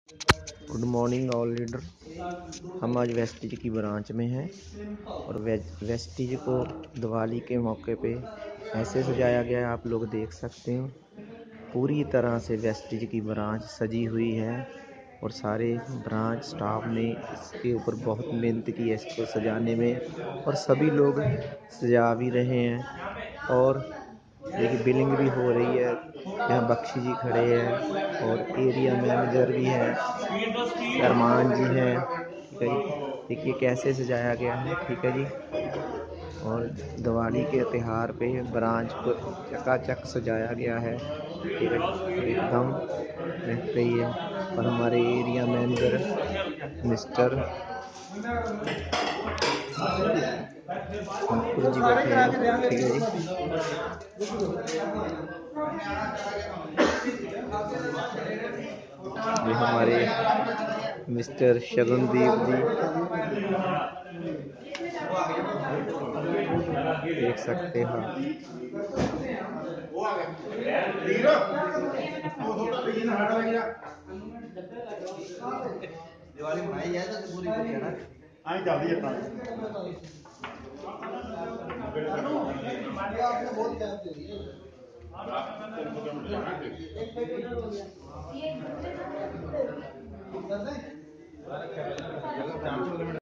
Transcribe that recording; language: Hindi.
Good morning all leader. हम आज वेस्टिज की ब्रांच में हैं और वेस्टिज को दिवाली के मौके पे ऐसे सजाया गया है, आप लोग देख सकते हो। पूरी तरह से वेस्टिज की ब्रांच सजी हुई है और सारे ब्रांच स्टाफ ने इसके ऊपर बहुत मेहनत की है इसको सजाने में, और सभी लोग सजा भी रहे हैं। और देखिए बिलिंग भी हो रही है। यहाँ बख्शी जी खड़े हैं और एरिया मैनेजर भी हैं, अरमान जी हैं। ठीक है जी, देखिए कैसे सजाया गया है। ठीक है जी, और दिवाली के त्योहार पे ब्रांच को चकाचक सजाया गया है। ठीक है, एकदम देख रही है। और हमारे area manager mister Ankur ji बैठे हैं। ठीक है जी, ये हमारे मिस्टर शगुनदीप जी देख सकते हो। दिवाली मनाई जाए तो पूरी पूरी है ना।